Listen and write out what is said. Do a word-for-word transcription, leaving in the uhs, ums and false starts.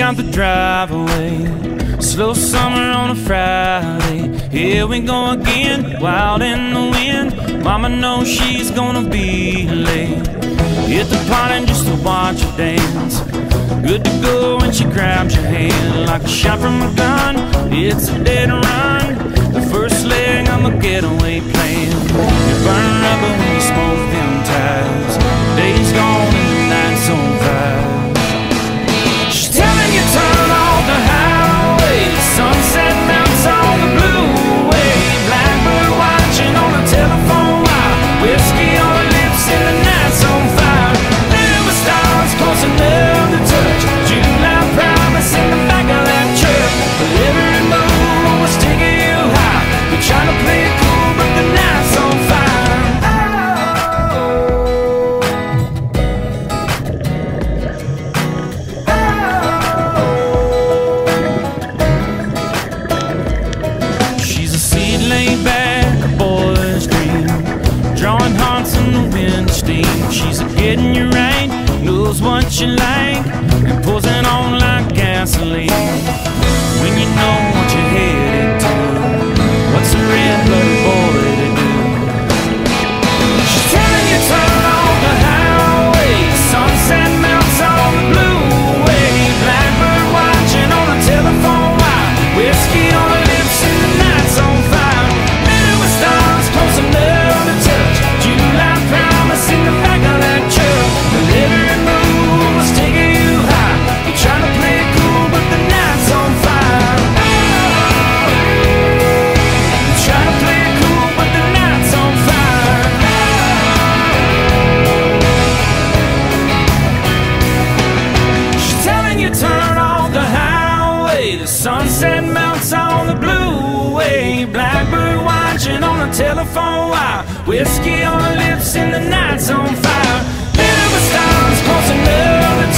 got the drive away. Slow summer on a Friday. Here we go again, wild in the wind. Mama knows she's gonna be late. Hit the party just to watch her dance. Good to go when she grabs your hand like a shot from a gun. It's a dead run, the first leg on the getaway plan. You burn rubber when you smoke them ties. Day's gone and the night's on fire. She's telling you turn off the highway. Sunset mounts on the blue way. Blackbird watching on the telephone wire. Whiskey on her lips and the night's on fire. Never stars close enough to touch. July promise in the back of that truck. But every move was taking you high. We're trying to play it cool, but the night's on fire. She's a seed laid back, a boy's dream, drawing hearts in the wind steam. She's a getting you right, knows what you like, and pours it on like gasoline. When you know what you're headed to, what's a red-blooded boy to do? She's telling you turn off the highway. Sunset mounts on the blue way. Blackbird watching on the telephone wire. Whiskey on her lips and the night's on fire. Middle with stars close enough to touch. July promise in the back of that truck. But every move was taking you high. You're trying to play it cool, but the night's on fire. You're trying to play it cool, but the night's on fire. She's telling you turn off the highway. The sunset mounts on the blue way. Blackbird watching on the telephone wire. Whiskey on her lips and the night's on fire. Little stars close enough to